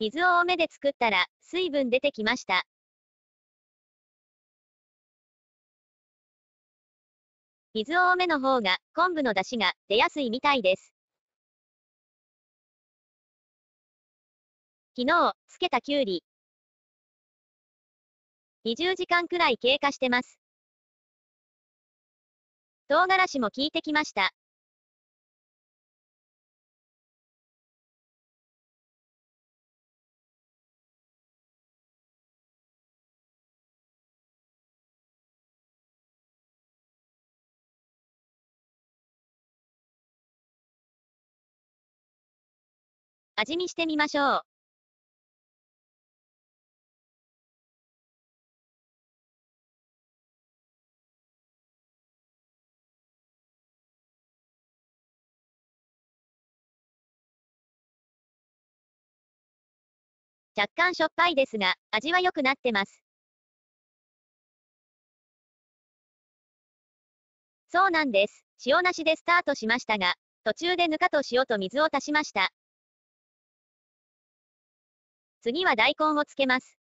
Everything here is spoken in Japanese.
水を多めで作ったら、水分出てきました。水を多めの方が、昆布の出汁が出やすいみたいです。昨日、漬けたきゅうり。20時間くらい経過してます。唐辛子も効いてきました。味見してみましょう。若干しょっぱいですが、味は良くなってます。そうなんです。塩なしでスタートしましたが、途中でぬかと塩と水を足しました。次は大根をつけます。